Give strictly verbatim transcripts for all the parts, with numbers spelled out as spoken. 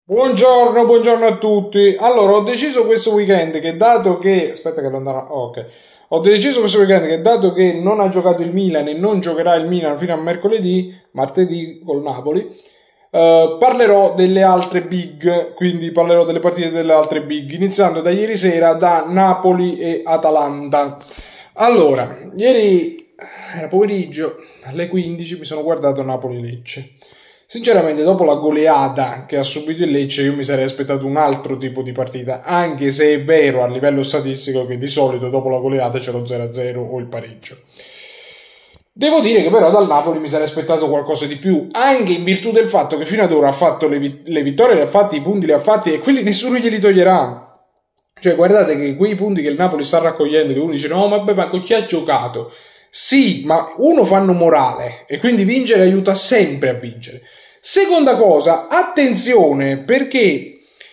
Buongiorno, buongiorno a tutti. Allora, ho deciso questo weekend che dato che... Aspetta che lontano... oh, ok. Ho deciso questo weekend che dato che non ha giocato il Milan e non giocherà il Milan fino a mercoledì, martedì col Napoli, eh, parlerò delle altre big, quindi parlerò delle partite delle altre big, iniziando da ieri sera da Napoli e Atalanta. Allora, ieri era pomeriggio, alle quindici mi sono guardato Napoli-Lecce. Sinceramente, dopo la goleada che ha subito il Lecce, io mi sarei aspettato un altro tipo di partita, anche se è vero a livello statistico che di solito dopo la goleada c'è lo zero a zero o il pareggio. Devo dire che però dal Napoli mi sarei aspettato qualcosa di più, anche in virtù del fatto che fino ad ora ha fatto le, vi- le vittorie, le ha fatti, i punti li ha fatti e quelli nessuno glieli toglierà. Cioè, guardate che quei punti che il Napoli sta raccogliendo, che uno dice no, vabbè, ma con chi ha giocato? Sì, ma uno fanno morale e quindi vincere aiuta sempre a vincere. Seconda cosa, attenzione perché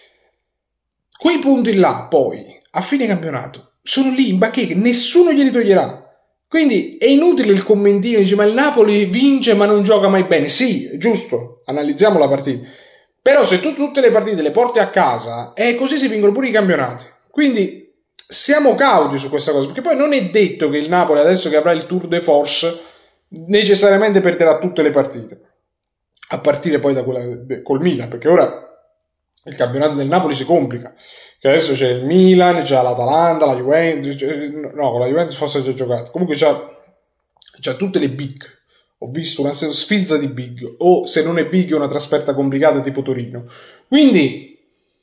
quei punti là poi a fine campionato sono lì in bacheca, nessuno glieli toglierà. Quindi è inutile il commentino, dice ma il Napoli vince ma non gioca mai bene. Sì, è giusto, analizziamo la partita. Però se tu tutte le partite le porti a casa, eh, così si vincono pure i campionati. Quindi siamo cauti su questa cosa, perché poi non è detto che il Napoli, adesso che avrà il tour de force, necessariamente perderà tutte le partite. A partire poi da quella de- col Milan, perché ora il campionato del Napoli si complica. Che adesso c'è il Milan, c'è l'Atalanta, la Juventus, c'è- no, con la Juventus forse ha già giocato. Comunque c'ha, c'ha tutte le big. Ho visto una sfilza di big, o se non è big è una trasferta complicata tipo Torino. Quindi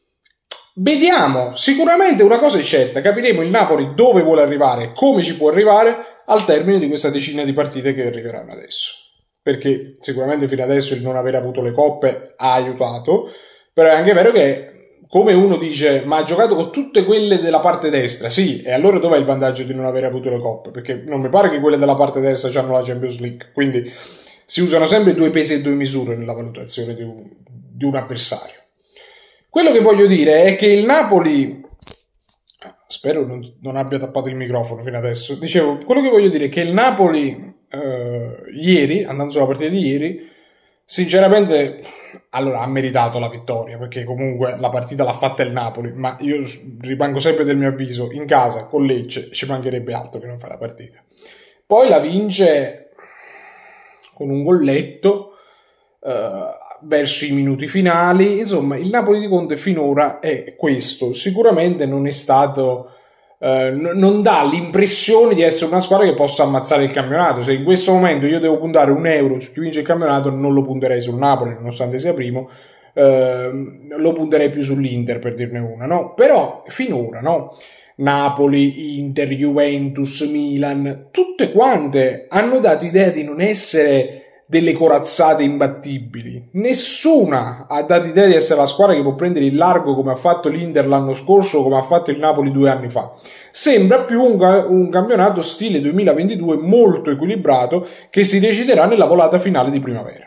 vediamo, sicuramente una cosa è certa, capiremo il Napoli dove vuole arrivare, come ci può arrivare al termine di questa decina di partite che arriveranno adesso. Perché sicuramente fino adesso il non aver avuto le coppe ha aiutato, però è anche vero che come uno dice ma ha giocato con tutte quelle della parte destra, sì, e allora dov'è il vantaggio di non aver avuto le coppe? Perché non mi pare che quelle della parte destra hanno la Champions League, quindi si usano sempre due pesi e due misure nella valutazione di un, di un avversario. Quello che voglio dire è che il Napoli, spero non, non abbia tappato il microfono fino adesso, dicevo, quello che voglio dire è che il Napoli eh, ieri, andando sulla partita di ieri, sinceramente, allora ha meritato la vittoria, perché comunque la partita l'ha fatta il Napoli, ma io rimango sempre del mio avviso, in casa con Lecce ci mancherebbe altro che non fare la partita. Poi la vince con un golletto eh, verso i minuti finali. Insomma, il Napoli di Conte finora è questo. Sicuramente non è stato. Eh, n- non dà l'impressione di essere una squadra che possa ammazzare il campionato. Se in questo momento io devo puntare un euro su chi vince il campionato, non lo punterei sul Napoli, nonostante sia primo. Eh, lo punterei più sull'Inter per dirne una, no? Però finora, no? Napoli, Inter, Juventus, Milan, tutte quante hanno dato idea di non essere delle corazzate imbattibili. Nessuna ha dato idea di essere la squadra che può prendere il largo come ha fatto l'Inter l'anno scorso o come ha fatto il Napoli due anni fa. Sembra più un, un campionato stile duemilaventidue molto equilibrato che si deciderà nella volata finale di primavera.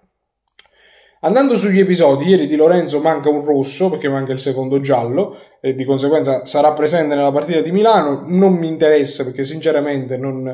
Andando sugli episodi, ieri di Lorenzo manca un rosso perché manca il secondo giallo e di conseguenza sarà presente nella partita di Milano. Non mi interessa perché sinceramente non,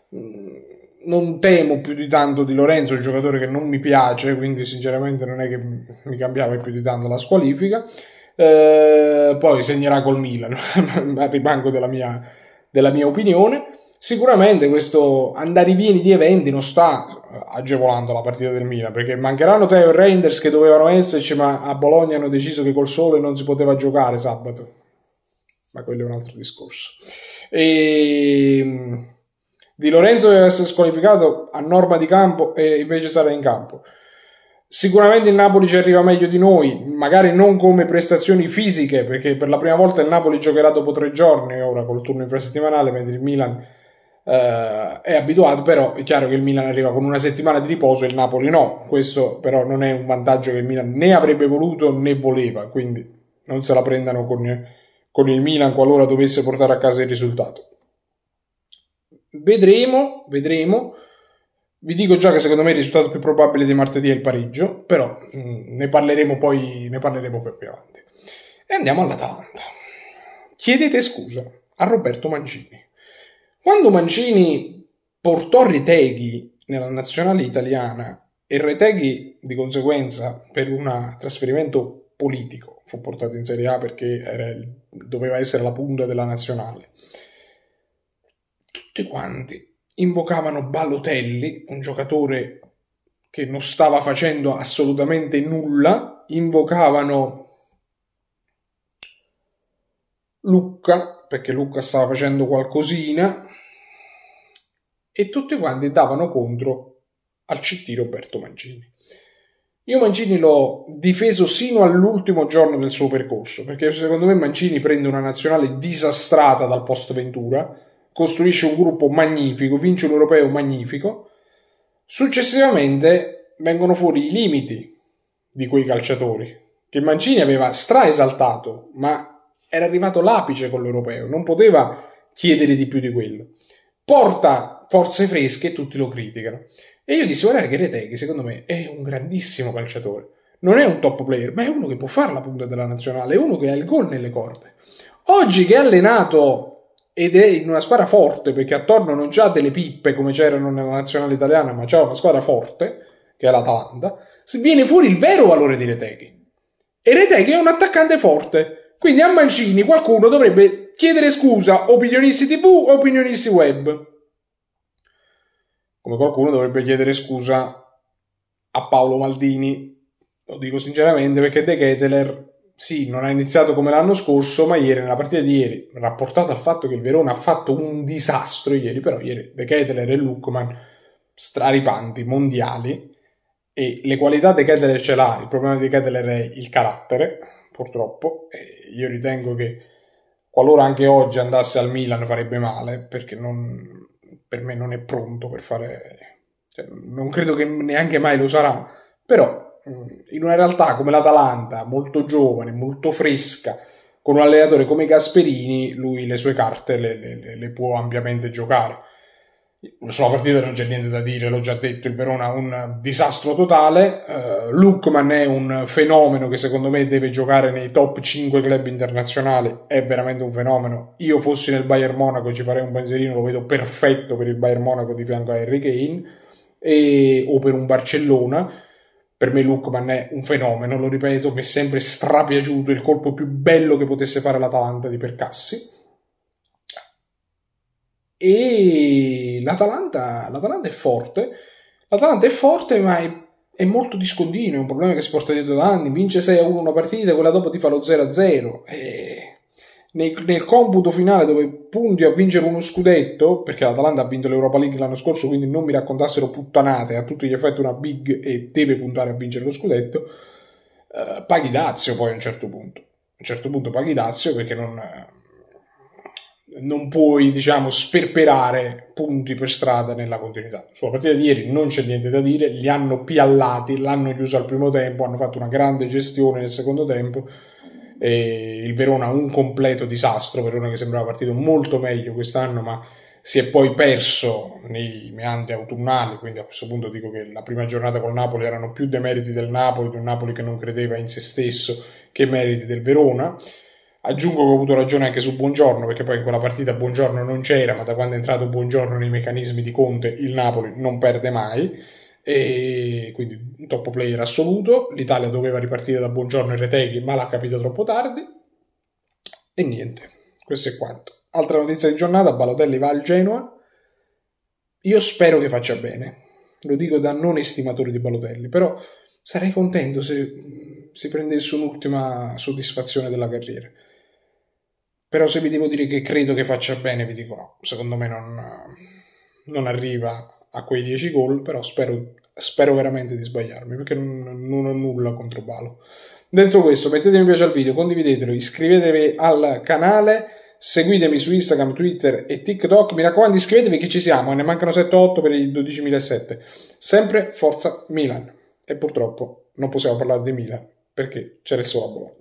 non temo più di tanto di Lorenzo, un giocatore che non mi piace, quindi sinceramente non è che mi cambiava più di tanto la squalifica. Eh, poi segnerà col Milan, ma rimango della mia, della mia opinione. Sicuramente questo andare vieni di eventi non sta agevolando la partita del Milan, perché mancheranno Teo e Reinders che dovevano esserci, ma a Bologna hanno deciso che col sole non si poteva giocare sabato. Ma quello è un altro discorso. E Di Lorenzo deve essere squalificato a norma di campo e invece sarà in campo. Sicuramente il Napoli ci arriva meglio di noi, magari non come prestazioni fisiche, perché per la prima volta il Napoli giocherà dopo tre giorni ora col turno infrasettimanale, mentre il Milan eh, è abituato. Però è chiaro che il Milan arriva con una settimana di riposo e il Napoli no. Questo però non è un vantaggio che il Milan né avrebbe voluto né voleva, quindi non se la prendano con, con il Milan qualora dovesse portare a casa il risultato. Vedremo, vedremo. Vi dico già che secondo me il risultato più probabile di martedì è il pareggio, però mh, ne parleremo poi, ne parleremo poi più avanti. E andiamo all'Atalanta. Chiedete scusa a Roberto Mancini. Quando Mancini portò Retegui nella nazionale italiana e Retegui di conseguenza per un trasferimento politico, fu portato in Serie A perché era il, doveva essere la punta della nazionale. Tutti quanti invocavano Balotelli, un giocatore che non stava facendo assolutamente nulla, invocavano Lucca, perché Lucca stava facendo qualcosina, e tutti quanti davano contro al C T Roberto Mancini. Io Mancini l'ho difeso sino all'ultimo giorno del suo percorso, perché secondo me Mancini prende una nazionale disastrata dal post Ventura, costruisce un gruppo magnifico, vince un europeo magnifico, successivamente vengono fuori i limiti di quei calciatori, che Mancini aveva straesaltato, ma era arrivato l'apice con l'europeo, non poteva chiedere di più di quello. Porta forze fresche e tutti lo criticano. E io dissi, guardate che Retegui secondo me è un grandissimo calciatore, non è un top player, ma è uno che può fare la punta della nazionale, è uno che ha il gol nelle corde. Oggi che è allenato ed è in una squadra forte, perché attorno non c'ha delle pippe come c'erano nella nazionale italiana, ma c'ha una squadra forte, che è l'Atalanta, viene fuori il vero valore di Retegui. E Retegui è un attaccante forte. Quindi a Mancini qualcuno dovrebbe chiedere scusa, opinionisti tivù o opinionisti web. Come qualcuno dovrebbe chiedere scusa a Paolo Maldini, lo dico sinceramente, perché De Ketelaere sì, non ha iniziato come l'anno scorso, ma ieri, nella partita di ieri, rapportato al fatto che il Verona ha fatto un disastro ieri, però ieri De Ketelaere e Lookman straripanti, mondiali, e le qualità De Ketelaere ce l'ha, il problema di De Ketelaere è il carattere, purtroppo, e io ritengo che qualora anche oggi andasse al Milan farebbe male, perché non, per me non è pronto per fare, cioè, non credo che neanche mai lo sarà, però in una realtà come l'Atalanta, molto giovane, molto fresca, con un allenatore come Gasperini, lui le sue carte le, le, le può ampiamente giocare. Sulla partita non c'è niente da dire, l'ho già detto, il Verona è un disastro totale. uh, Lookman è un fenomeno che secondo me deve giocare nei top cinque club internazionali, è veramente un fenomeno. Io fossi nel Bayern Monaco ci farei un pensierino, lo vedo perfetto per il Bayern Monaco di fianco a Harry Kane, e, o per un Barcellona. Per me Lookman è un fenomeno, lo ripeto, mi è sempre strapiaciuto, il colpo più bello che potesse fare l'Atalanta di Percassi. E l'Atalanta, l'Atalanta è forte, l'Atalanta è forte ma è, è molto discontinuo, è un problema che si porta dietro da anni, vince sei a uno una partita, quella dopo ti fa lo zero a zero, e nel, nel computo finale dove punti a vincere uno scudetto, perché l'Atalanta ha vinto l'Europa League l'anno scorso, quindi non mi raccontassero puttanate, a tutti gli effetti una big e deve puntare a vincere lo scudetto, eh, paghi dazio poi a un certo punto, a un certo punto paghi dazio perché non... non puoi, diciamo, sperperare punti per strada nella continuità. Sulla partita di ieri non c'è niente da dire, li hanno piallati, l'hanno chiuso al primo tempo, hanno fatto una grande gestione nel secondo tempo, e il Verona un completo disastro, Verona che sembrava partito molto meglio quest'anno, ma si è poi perso nei meandri autunnali, quindi a questo punto dico che la prima giornata col Napoli erano più dei meriti del Napoli, di un Napoli che non credeva in se stesso, che meriti del Verona. Aggiungo che ho avuto ragione anche su Buongiorno, perché poi in quella partita Buongiorno non c'era, ma da quando è entrato Buongiorno nei meccanismi di Conte il Napoli non perde mai, e quindi un top player assoluto. L'Italia doveva ripartire da Buongiorno e Retegui, ma l'ha capito troppo tardi, e niente, questo è quanto. Altra notizia di giornata: Balotelli va al Genoa, io spero che faccia bene, lo dico da non estimatore di Balotelli, però sarei contento se si prendesse un'ultima soddisfazione della carriera. Però se vi devo dire che credo che faccia bene, vi dico no, secondo me non, non arriva a quei dieci gol, però spero, spero veramente di sbagliarmi, perché non, non ho nulla contro Balo. Detto questo, mettete mi piace al video, condividetelo, iscrivetevi al canale, seguitemi su Instagram, Twitter e TikTok, mi raccomando iscrivetevi che ci siamo, ne mancano sette otto per i dodicimilasettecento. Sempre forza Milan, e purtroppo non possiamo parlare di Milan perché c'è il solo Bologna.